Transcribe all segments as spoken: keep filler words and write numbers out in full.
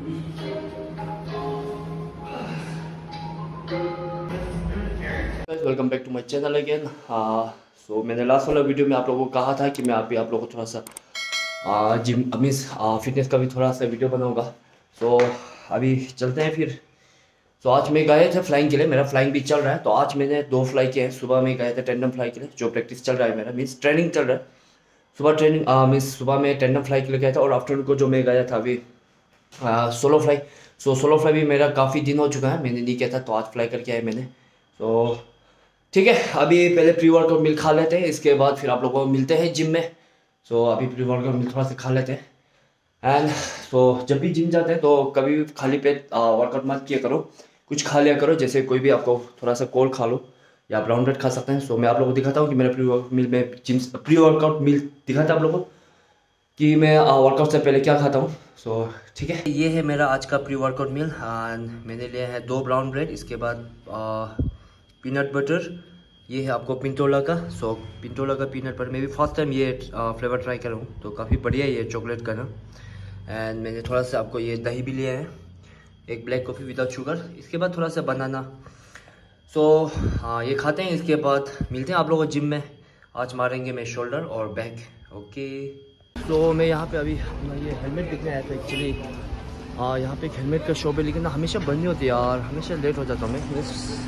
Welcome back to my channel again. So मैंने last वाला video में आप लोगों को कहा था कि मैं अभी आप लोगों को थोड़ा सा जिम मीन्स फिटनेस का भी थोड़ा सा वीडियो बनाऊंगा। सो so, अभी चलते हैं फिर। सो so, आज मैं गए थे फ्लाइंग के लिए, मेरा फ्लाइंग भी चल रहा है। तो आज मैंने दो फ्लाई किए हैं। सुबह में गए थे टेंडम फ्लाई के लिए, जो प्रैक्टिस चल रहा है मेरा, मीन्स ट्रेनिंग चल रहा है। सुबह ट्रेनिंग मीन्स सुबह में टेंडम फ्लाई के लिए गया था, और आफ्टरनून को जो मैं गया था अभी solo fly. So solo fly भी मेरा काफ़ी दिन हो चुका है, मैंने नहीं किया था, तो आज फ्लाई करके आया मैंने। तो ठीक है, अभी पहले प्री वर्कआउट मिल खा लेते हैं, इसके बाद फिर आप लोगों को मिलते हैं जिम में। सो so, अभी प्री वर्कआउट मिल थोड़ा सा खा लेते हैं। एंड सो so, जब भी जिम जाते हैं तो कभी भी खाली पेट वर्कआउट मत किया करो, कुछ खा लिया करो। जैसे कोई भी आपको थोड़ा सा कोल खा लो या ब्राउन ब्रेड खा सकते हैं। सो so, मैं आप लोगों को दिखाता हूँ कि मेरा प्री वर्कआउट मिल में जिम प्री वर्कआउट मिल दिखाता आप लोगों को कि मैं वर्कआउट से पहले क्या खाता हूँ। सो so, ठीक है, ये है मेरा आज का प्री वर्कआउट मील। एंड मैंने लिया है दो ब्राउन ब्रेड, इसके बाद पीनट बटर, ये है आपको पिंटोला का। सो so, पिंटोला का पीनट बटर, मैं भी फर्स्ट टाइम ये फ्लेवर ट्राई कर रहा हूँ, तो काफ़ी बढ़िया है ये चॉकलेट का ना। एंड मैंने थोड़ा सा आपको ये दही भी लिया है, एक ब्लैक कॉफ़ी विदाउट शुगर, इसके बाद थोड़ा सा बनाना। सो so, हाँ ये खाते हैं, इसके बाद मिलते हैं आप लोगों को जिम में। आज मारेंगे मैं शोल्डर और बैक। ओके, तो मैं यहाँ पे अभी अपना ये हेलमेट देखने आया था एक्चुअली। हाँ यहाँ पे एक हेलमेट का शॉप है, लेकिन ना हमेशा बंद नहीं होती यार, हमेशा लेट हो जाता हूँ मैं।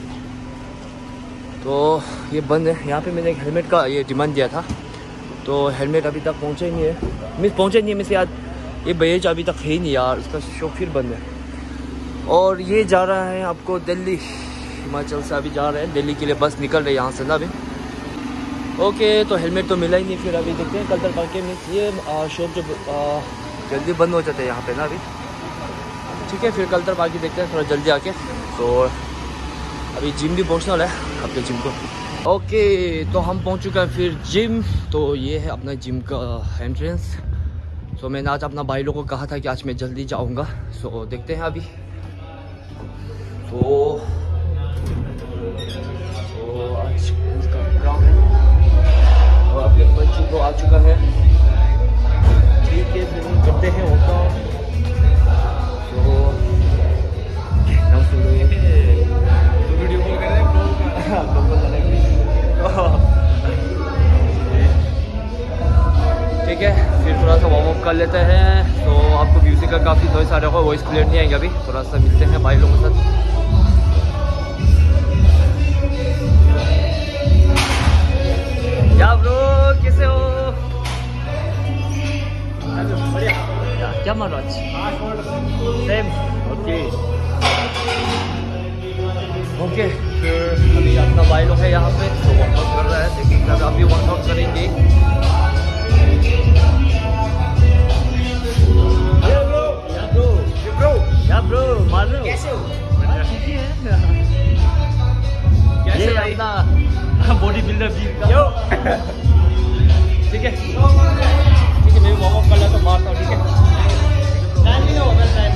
तो ये बंद है। यहाँ पे मैंने एक हेलमेट का ये डिमांड दिया था, तो हेलमेट अभी तक पहुँचा ही नहीं है। मिस पहुँचा ही नहीं है मिस यार, ये भैया अभी तक है ही नहीं यार, उसका शॉप फिर बंद है। और ये जा रहा है आपको दिल्ली, हिमाचल से अभी जा रहे हैं दिल्ली के लिए, बस निकल रही है यहाँ से ना अभी। ओके, तो हेलमेट तो मिला ही नहीं, फिर अभी देखते हैं कल तक बाकी में। ये शॉप जो जल्दी बंद हो जाते हैं यहाँ पे ना अभी। ठीक है, फिर कल तक बाकी देखते हैं थोड़ा जल्दी आके। तो अभी जिम भी पहुँचने वाला है अपने जिम को। ओके, तो हम पहुँच चुका है फिर जिम। तो ये है अपना जिम का एंट्रेंस। सो मैंने आज अपना भाई लोगों को कहा था कि आज मैं जल्दी जाऊँगा। सो देखते हैं अभी। तो, तो आज इसका ग्राउंड है और अपने बच्चों को आ चुका है। ठीक है, फिर हम करते हैं वर्कआउट। तो नाम सुन लो, तो वीडियो कॉल कर रहे हैं ठीक है, फिर थोड़ा सा वार्म अप कर लेते हैं। तो आपको म्यूजिक का काफ़ी नॉइस आ रहा होगा, वॉइस क्लियर नहीं आएंगे अभी। थोड़ा सा मिलते हैं भाई लोगों के साथ। क्या ब्रो, कैसे हो? बढ़िया, क्या मारो आज? सेम। ओके ओके, फिर अभी अपना भाई लोग है यहाँ पे, तो वर्कआउट कर रहा है, लेकिन अभी अभी वर्कआउट करेंगे। क्या ब्रो, मार रहे हो? कैसे हो? कैसे भाई? अपना बॉडी बिल्डर वीर का। ठीक है ठीक है, मैं वार्म अप कर लेता हूँ, मारता हूँ। ठीक है, टाइम नहीं होगा टाइम।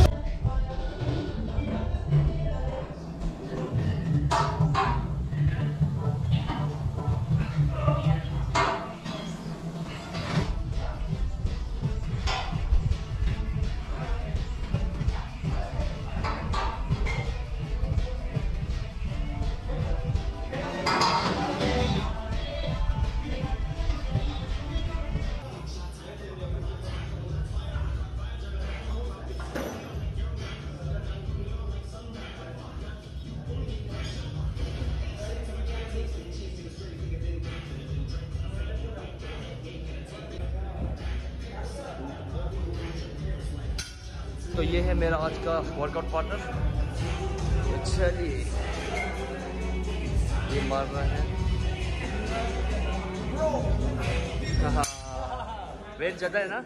तो ये है मेरा आज का वर्कआउट पार्टनर। चलिए, ये मार रहा है। वेट ज़्यादा है ना।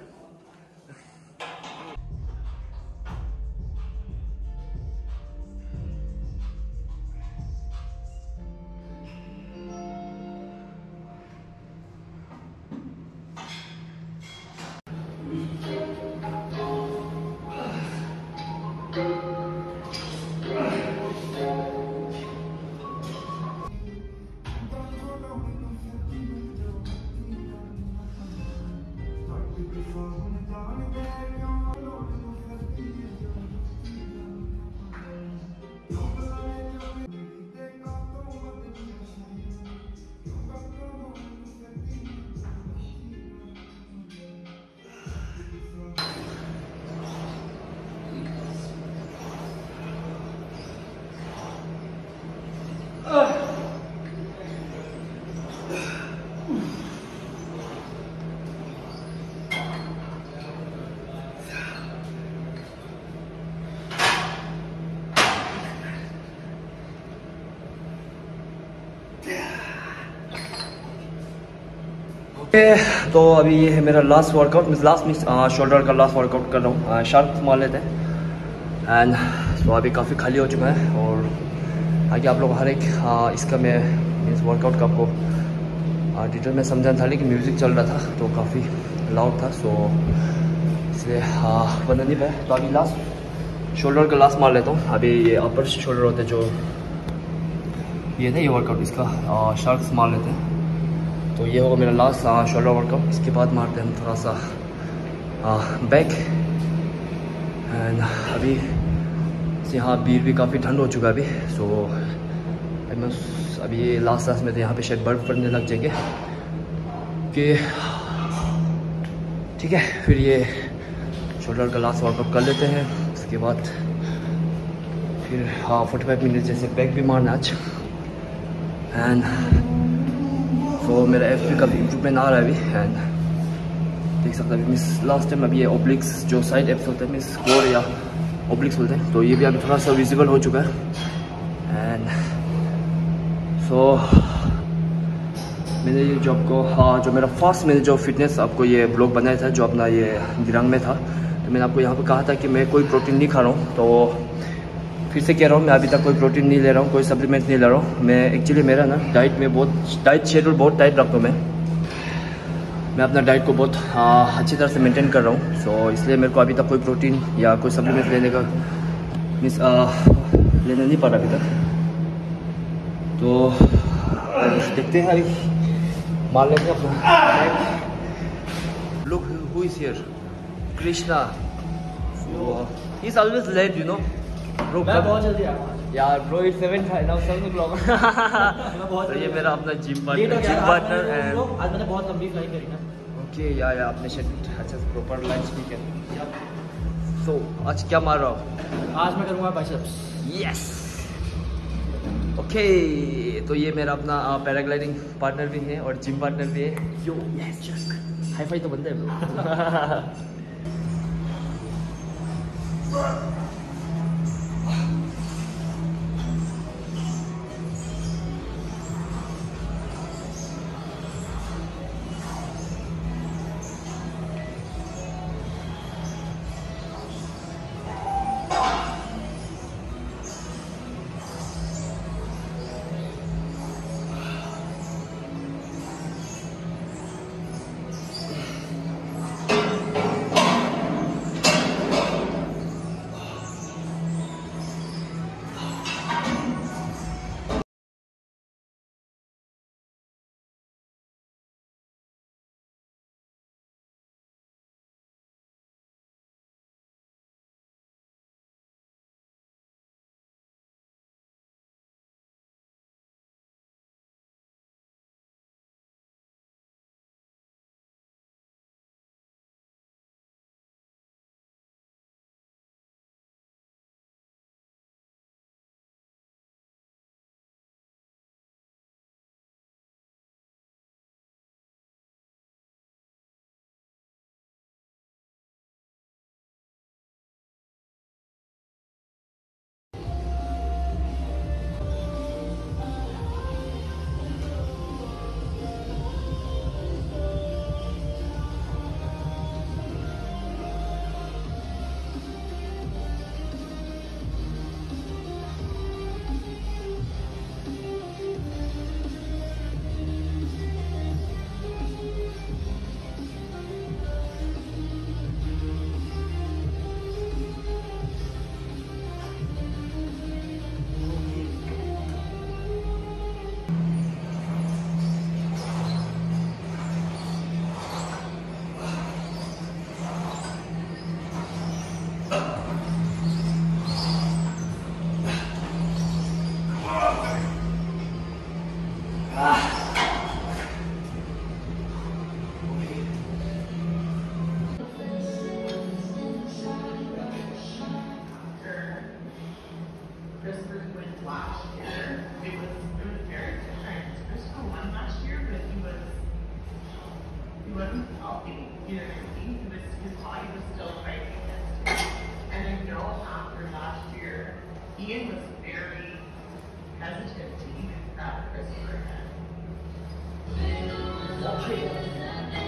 ओके, तो अभी ये है मेरा last workout, mean last mean shoulder का लास्ट वर्कआउट कर रहा हूँ। शार्क मार लेते हैं एंड तो अभी काफ़ी खाली हो चुका है और आगे आप लोग हर एक आ, इसका मैं मीन्स वर्कआउट का आपको डिटेल में समझाना था, लेकिन म्यूज़िक चल रहा था तो काफ़ी लाउड था, सो इसलिए बना नहीं पाया। तो अभी लास्ट शोल्डर का लास्ट मार लेता हूँ। अभी ये अपर शोल्डर होते हैं जो ये था, ये वर्कआउट इसका शार्क्स मार लेते हैं। तो ये होगा मेरा लास्ट शोल्डर वर्कआउट। इसके बाद मारते हैं हम थोड़ा सा बैक एंड अभी यहाँ बीर भी काफ़ी ठंड हो चुका है अभी, सो अभी ये लास्ट लास्ट में तो यहाँ पे शायद बर्फ़ पड़ने लग जाएंगे कि ठीक है। फिर ये शोल्डर का लास्ट वर्कआउट कर लेते हैं, उसके बाद फिर हाँ फोर्टी फाइव मिनट जैसे बैक भी मारना आज एंड तो मेरा एफ पी का भी इम्प्रूवमेंट आ रहा है अभी एंड देख सकते हैं। मिस लास्ट टाइम अभी ये ओब्लिक्स जो साइड एप्स होते हैं, मिस कोर या ओब्लिक्स बोलते हैं, तो ये भी अभी थोड़ा सा विजिबल हो चुका है एंड सो मैंने ये जो आपको हाँ जो मेरा फर्स्ट मैंने जो फिटनेस आपको ये ब्लॉग बनाया था जो अपना ये दिरांग में था, तो मैंने आपको यहाँ पर कहा था कि मैं कोई प्रोटीन नहीं खा रहा हूँ। तो फिर से कह रहा हूँ, मैं अभी तक कोई प्रोटीन नहीं ले रहा हूँ, कोई सप्लीमेंट नहीं ले रहा हूँ। मैं एक्चुअली मेरा ना डाइट में बहुत डाइट शेड्यूल बहुत टाइट रखता हूँ। मैं मैं अपना डाइट को बहुत हाँ, अच्छी तरह से मेंटेन कर रहा हूँ, सो so, इसलिए मेरे को अभी तक कोई प्रोटीन या कोई सप्लीमेंट लेने का मीन्स लेने नहीं पड़ा अभी तक। तो देखते हैं अभी मार लेते हैं अपना। Look who is here, Krishna, he is always late you know bro. मैं बहुत जल्दी आया यार ब्रो, इट्स सेवन था नाउ सेवन ओ क्लॉक। तो ये मेरा अपना gym partner gym partner and आज मैंने बहुत लंबी फ्लाई करी ना। ओके या या आपने शायद अच्छा से प्रॉपर लंच भी किया। सो आज क्या मार रहा हूँ? आज मैं करूँगा बाइसेप्स। यस ओके, तो ये मेरा अपना पैराग्लाइडिंग पार्टनर भी है और जिम पार्टनर भी है। यो यस हाई फाई तो बनता है bro. Ian was very hesitant to even grab Christopher again.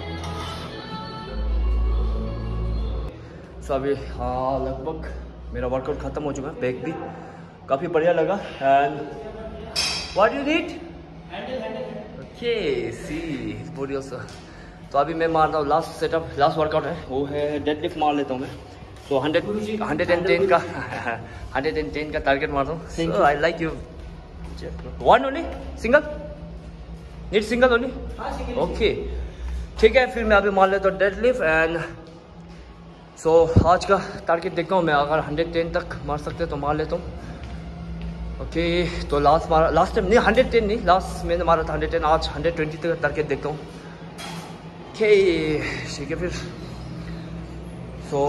So अभी हाँ लगभग मेरा वर्कआउट ख़त्म हो चुका है, बैक भी काफ़ी बढ़िया लगा। And what you need? Okay see body also. तो अभी मैं मार रहा हूँ लास्ट सेटअप, लास्ट वर्कआउट है, वो है डेडलिफ्ट मार लेता हूँ मैं। तो हंड्रेड हंड्रेड एंड टेन का हंड्रेड एंड टेन का टारगेट मारता हूँ। I like you one only single need single only okay ठीक है। फिर मैं अभी मार लेता हूँ डेडलिफ्ट एंड सो आज का टारगेट देखता हूँ मैं, अगर हंड्रेड टेन तक मार सकते तो मार लेता हूँ। ओके okay, तो लास्ट मारा लास्ट टाइम नहीं हंड्रेड टेन नहीं, लास्ट मैंने मारा था हंड्रेड टेन, आज हंड्रेड ट्वेंटी तक टारगेट देखता हूँ। ओके ठीक है फिर सो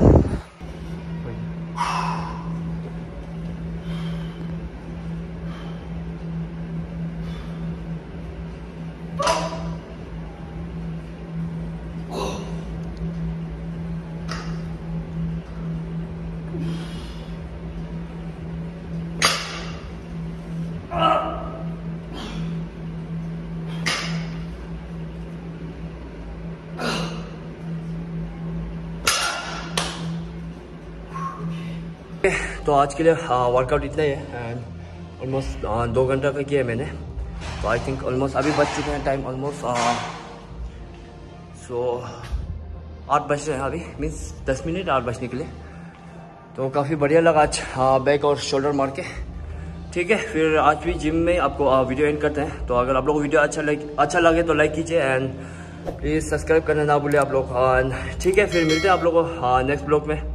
तो आज के लिए वर्कआउट इतना ही है एंड ऑलमोस्ट दो घंटा का किया है मैंने। तो आई थिंक ऑलमोस्ट अभी बज चुके हैं टाइम ऑलमोस्ट सो आठ बज रहे हैं अभी, मीन्स दस मिनट आठ बजने के लिए। तो काफ़ी बढ़िया लगा आज बैक और शोल्डर मार के। ठीक है फिर आज भी जिम में आपको वीडियो एंड करते हैं। तो अगर आप लोग को वीडियो अच्छा लगे अच्छा लगे तो लाइक कीजिए एंड प्लीज़ सब्सक्राइब करना ना भूलें आप लोग। ठीक है फिर मिलते हैं आप लोगों को नेक्स्ट ब्लॉग में।